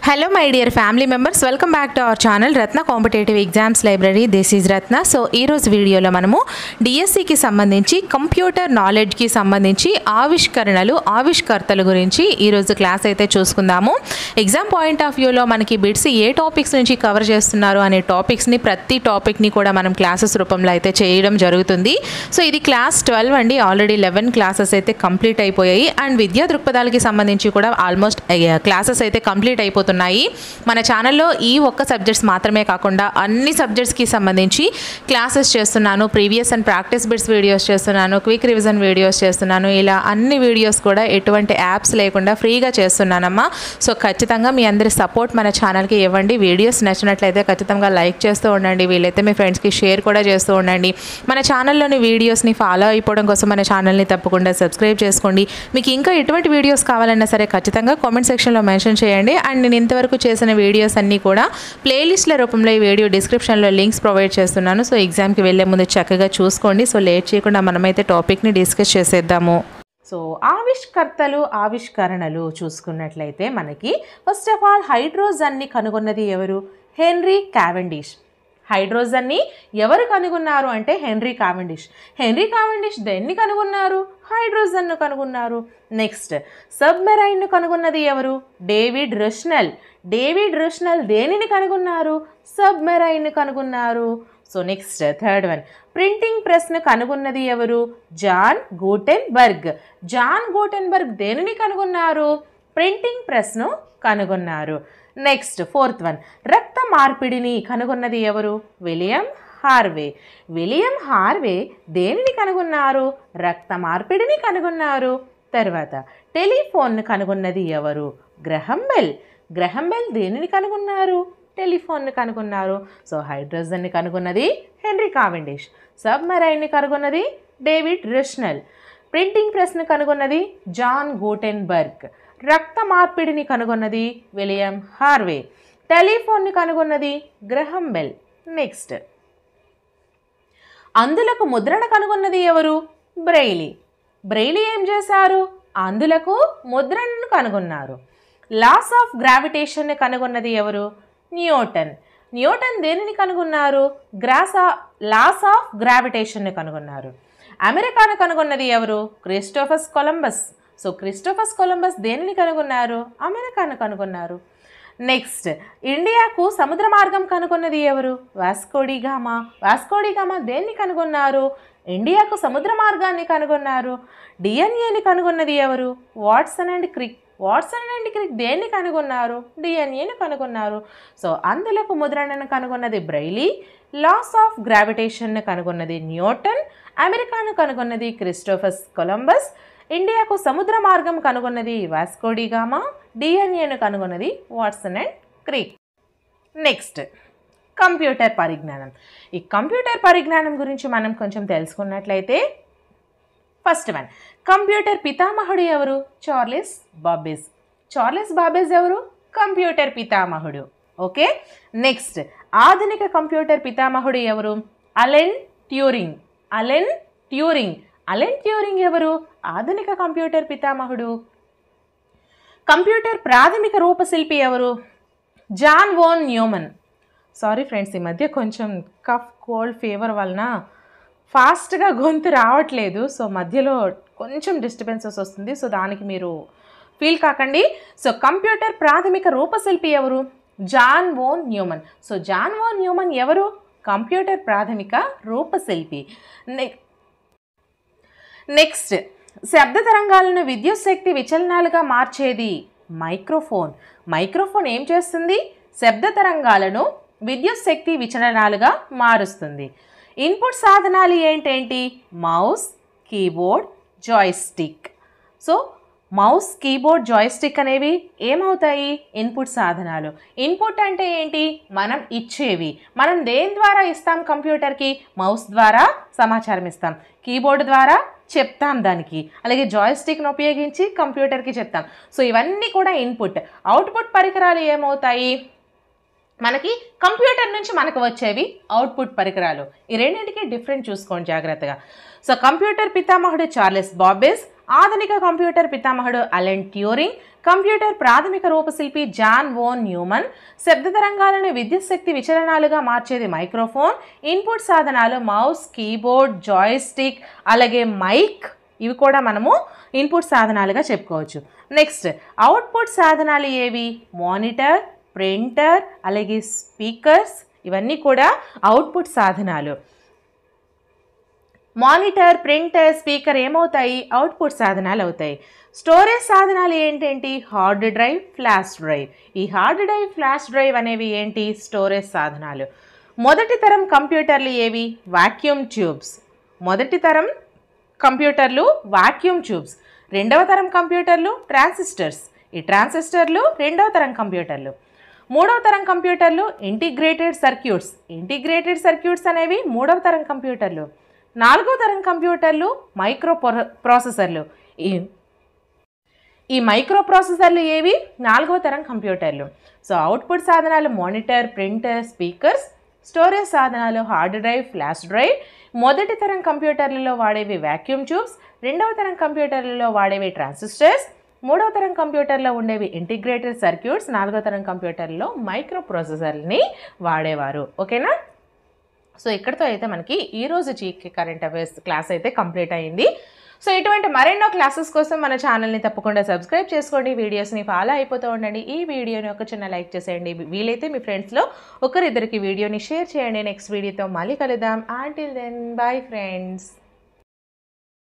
Hello my dear family members, welcome back to our channel Ratna Competitive Exams Library. This is Ratna. So ee roju video lo manamu DSC ki sambandhinchi computer knowledge ki sambandhinchi ఆవిష్కరణలు ఆవిష్కర్తల గురించి ఈ రోజు class అయితే చూసుకుందాము. Exam point of view లో మనకి bits ఏ topics నుంచి కవర్ చేస్తున్నారు అనే టాపిక్స్ ని ప్రతి టాపిక్ ని కూడా మనం క్లాసెస్ రూపంలో అయితే చేయడం జరుగుతుంది. సో ఇది క్లాస్ 12 అండి. ఆల్రెడీ 11 క్లాసెస్ అయితే కంప్లీట్ అయిపోయాయి అండ్ విద్యా దృక్పథాలకి సంబంధించి కూడా ఆల్మోస్ట్ క్లాసెస్ అయితే కంప్లీట్ అయిపోతున్నాయి. మన ఛానల్లో ఈ ఒక్క సబ్జెక్ట్స్ మాత్రమే కాకుండా అన్ని సబ్జెక్ట్స్కి సంబంధించి క్లాసెస్ చేస్తున్నాను. Previous and practice bits videos చేస్తున్నాను, క్విక్ రివిజన్ వీడియోస్ చేస్తున్నాను. ఇలా అన్ని వీడియోస్ కూడా ఎటువంటి యాప్స్ లేకుండా ఫ్రీగా చేస్తున్నానమ్మా. సో ఖచ్చితంగా మీ అందరి సపోర్ట్ మన ఛానల్కి ఇవ్వండి. వీడియోస్ నచ్చినట్లయితే ఖచ్చితంగా లైక్ చేస్తూ ఉండండి. వీలైతే మీ ఫ్రెండ్స్కి షేర్ కూడా చేస్తూ ఉండండి. మన ఛానల్లోని వీడియోస్ని ఫాలో అయిపోవడం కోసం మన ఛానల్ని తప్పకుండా సబ్స్క్రైబ్ చేసుకోండి. మీకు ఇంకా ఎటువంటి వీడియోస్ కావాలన్నా సరే ఖచ్చితంగా కామెంట్ సెక్షన్లో మెన్షన్ చేయండి. అండ్ నేను ఇంతవరకు చేసిన వీడియోస్ అన్నీ కూడా ప్లేలిస్ట్ల రూపంలో ఈ వీడియో డిస్క్రిప్షన్లో లింక్స్ ప్రొవైడ్ చేస్తున్నాను. సో ఎగ్జామ్కి వెళ్ళే ముందు చక్కగా చూసుకోండి. సో లేట్ చేయకుండా మనమైతే టాపిక్ని డిస్కస్ చేసేద్దాము. సో ఆవిష్కర్తలు ఆవిష్కరణలు చూసుకున్నట్లయితే మనకి ఫస్ట్ ఆఫ్ ఆల్ హైడ్రోజన్ని కనుగొన్నది ఎవరు? Henry Cavendish. హైడ్రోజన్ని ఎవరు కనుగొన్నారు అంటే హెన్రీ కావెండిష్. హెన్రీ కావెండిష్ దేన్ని కనుగొన్నారు? హైడ్రోజన్ను కనుగొన్నారు. నెక్స్ట్ సబ్మెరైన్ను కనుగొన్నది ఎవరు? డేవిడ్ రష్నెల్. డేవిడ్ రష్నెల్ దేనిని కనుగొన్నారు? సబ్మెరైన్ను కనుగొన్నారు. So next third one printing ప్రెస్ను కనుగొన్నది ఎవరు? John Gutenberg. జాన్ గూటెన్బర్గ్ దేనిని కనుగొన్నారు? ప్రింటింగ్ ప్రెస్ను కనుగొన్నారు. నెక్స్ట్ ఫోర్త్ వన్ రక్త మార్పిడిని కనుగొన్నది ఎవరు? William Harvey. విలియం హార్వే దేనిని కనుగొన్నారు? రక్త మార్పిడిని కనుగొన్నారు. తర్వాత టెలిఫోన్ను కనుగొన్నది ఎవరు? Graham Bell. గ్రహం బెల్ దేనిని కనుగొన్నారు? టెలిఫోన్ను కనుగొన్నారు. సో హైడ్రోజన్ని కనుగొన్నది హెన్రీ కావెండిష్. సబ్మెరైన్ని కనుగొన్నది డేవిడ్ రష్నెల్. ప్రింటింగ్ ప్రెస్ను కనుగొన్నది జాన్ గూటెన్బర్గ్. రక్త మార్పిడిని కనుగొన్నది విలియం హార్వే. టెలిఫోన్ను కనుగొన్నది గ్రహం బెల్. నెక్స్ట్ అందులకు ముద్రణ కనుగొన్నది ఎవరు? బ్రెయిలీ. బ్రెయిలీ ఏం చేశారు? అందులకు ముద్రణను కనుగొన్నారు. లాస్ ఆఫ్ గ్రావిటేషన్ని కనుగొన్నది ఎవరు? న్యూటన్. న్యూటన్ దేనిని కనుగొన్నారు? లాస్ ఆఫ్ గ్రావిటేషన్ని కనుగొన్నారు. అమెరికాను కనుగొన్నది ఎవరు? Christopher Columbus. So Christopher Columbus దేనిని కనుగొన్నారు? అమెరికాను కనుగొన్నారు. నెక్స్ట్ ఇండియాకు సముద్ర మార్గం కనుగొన్నది ఎవరు? Vasco da Gama. Vasco da Gama దేన్ని కనుగొన్నారు? ఇండియాకు సముద్ర మార్గాన్ని కనుగొన్నారు. డిఎన్ఏని కనుగొన్నది ఎవరు? Watson and Crick. Watson and Crick దేన్ని కనుగొన్నారు? డిఎన్ఏని కనుగొన్నారు. సో అందులకు ముద్రణను కనుగొన్నది బ్రెయిలీ. లాస్ ఆఫ్ గ్రావిటేషన్ను కనుగొన్నది న్యూటన్. అమెరికాను కనుగొన్నది క్రిస్టోఫర్ కొలంబస్. ఇండియాకు సముద్ర మార్గం కనుగొన్నది వాస్కో డి గామా. డిఎన్ఏను కనుగొన్నది Watson and Crick. Next computer పరిజ్ఞానం. ఈ కంప్యూటర్ పరిజ్ఞానం గురించి మనం కొంచెం తెలుసుకున్నట్లయితే ఫస్ట్ వన్ కంప్యూటర్ పితామహుడు ఎవరు? Charles Babbage. చార్లెస్ బాబేజ్ ఎవరు? కంప్యూటర్ పితామహుడు. ఓకే. నెక్స్ట్ ఆధునిక కంప్యూటర్ పితామహుడు ఎవరు? Alan Turing. Alan Turing. Alan Turing ఎవరు? ఆధునిక కంప్యూటర్ పితామహుడు. కంప్యూటర్ ప్రాథమిక రూపశిల్పి ఎవరు? John von Neumann. Sorry friends, ఈ మధ్య కొంచెం కఫ్ కోల్డ్ ఫీవర్ వలన ఫాస్ట్గా గొంతు రావట్లేదు. సో మధ్యలో కొంచెం డిస్టర్బెన్సెస్ వస్తుంది. సో దానికి మీరు ఫీల్ కాకండి. సో కంప్యూటర్ ప్రాథమిక రూపశిల్పి ఎవరు? John von Neumann. So John von Neumann ఎవరు? కంప్యూటర్ ప్రాథమిక రూపశిల్పి. నెక్స్ట్ శబ్ద తరంగాలను విద్యుత్ శక్తి విచలనాలుగా మార్చేది మైక్రోఫోన్. మైక్రోఫోన్ ఏం చేస్తుంది? శబ్ద తరంగాలను విద్యుత్ శక్తి విచలనాలుగా మారుస్తుంది. ఇన్పుట్ సాధనాలు ఏంటేంటి? Mouse, keyboard, joystick. So mouse, keyboard, joystick అనేవి ఏమవుతాయి? ఇన్పుట్ సాధనాలు. ఇన్పుట్ అంటే ఏంటి? మనం ఇచ్చేవి. మనం దేని ద్వారా ఇస్తాం కంప్యూటర్కి? మౌస్ ద్వారా సమాచారం ఇస్తాం, కీబోర్డ్ ద్వారా చెప్తాం దానికి, అలాగే జాయ్స్టిక్ను ఉపయోగించి కంప్యూటర్కి చెప్తాం. సో ఇవన్నీ కూడా ఇన్పుట్. అవుట్పుట్ పరికరాలు ఏమవుతాయి? మనకి కంప్యూటర్ నుంచి మనకు వచ్చేవి అవుట్పుట్ పరికరాలు. ఈ రెండింటికి డిఫరెంట్ చూసుకోండి జాగ్రత్తగా. సో కంప్యూటర్ పితామహుడు చార్లెస్ బాబేజ్, ఆధునిక కంప్యూటర్ పితామహుడు అలెన్ ట్యూరింగ్, కంప్యూటర్ ప్రాథమిక రూపశిల్పి జాన్ వోన్ న్యూమన్. శబ్ద తరంగాలను విద్యుత్ శక్తి విచలనాలుగా మార్చేది మైక్రోఫోన్. ఇన్పుట్ సాధనాలు మౌస్, కీబోర్డ్, జాయ్స్టిక్, అలాగే మైక్, ఇవి కూడా మనము ఇన్పుట్ సాధనాలుగా చెప్పుకోవచ్చు. నెక్స్ట్ అవుట్పుట్ సాధనాలు ఏవి? మానిటర్, ప్రింటర్, అలాగే స్పీకర్స్, ఇవన్నీ కూడా అవుట్పుట్ సాధనాలు. మానిటర్, ప్రింటర్, స్పీకర్ ఏమవుతాయి? అవుట్పుట్ సాధనాలు అవుతాయి. స్టోరేజ్ సాధనాలు ఏంటేంటి? Hard drive, flash drive. ఈ హార్డ్ డ్రైవ్, ఫ్లాష్ డ్రైవ్ అనేవి ఏంటి? స్టోరేజ్ సాధనాలు. మొదటి తరం కంప్యూటర్లు ఏవి? Vacuum tubes. మొదటి తరం కంప్యూటర్లు వాక్యూమ్ ట్యూబ్స్. రెండవ తరం కంప్యూటర్లు ట్రాన్సిస్టర్స్. ఈ ట్రాన్సిస్టర్లు రెండవ తరం కంప్యూటర్లు. మూడవ తరం కంప్యూటర్లు ఇంటిగ్రేటెడ్ సర్క్యూట్స్. ఇంటిగ్రేటెడ్ సర్క్యూట్స్ అనేవి మూడవ తరం కంప్యూటర్లు. నాలుగవ తరం కంప్యూటర్లు మైక్రో ప్రాసెసర్లు. ఈ మైక్రో ప్రాసెసర్లు ఏవి? నాలుగవ తరం కంప్యూటర్లు. సో అవుట్పుట్ సాధనాలు మానిటర్, ప్రింటర్, స్పీకర్స్. స్టోరేజ్ సాధనాలు హార్డ్ డ్రైవ్, ఫ్లాష్ డ్రైవ్. మొదటి తరం కంప్యూటర్లలో వాడేవి వాక్యూమ్ ట్యూబ్స్. రెండవ తరం కంప్యూటర్లలో వాడేవి ట్రాన్సిస్టర్స్. మూడవ తరం కంప్యూటర్లో ఉండేవి ఇంటిగ్రేటెడ్ సర్క్యూట్స్. నాలుగవ తరం కంప్యూటర్లో మైక్రో ప్రాసెసర్ని వాడేవారు. ఓకేనా? సో ఇక్కడితో అయితే మనకి ఈరోజు జీకే కరెంట్ అఫైర్స్ క్లాస్ అయితే కంప్లీట్ అయింది. సో ఇటువంటి మరెన్నో క్లాసెస్ కోసం మన ఛానల్ని తప్పకుండా సబ్స్క్రైబ్ చేసుకోండి, వీడియోస్ని ఫాలో అయిపోతూ ఉండండి. ఈ వీడియోని ఒక చిన్న లైక్ చేసేయండి, వీలైతే మీ ఫ్రెండ్స్లో ఒకరిద్దరికి వీడియోని షేర్ చేయండి. నెక్స్ట్ వీడియోతో మళ్ళీ కలుద్దాం. Until then bye friends.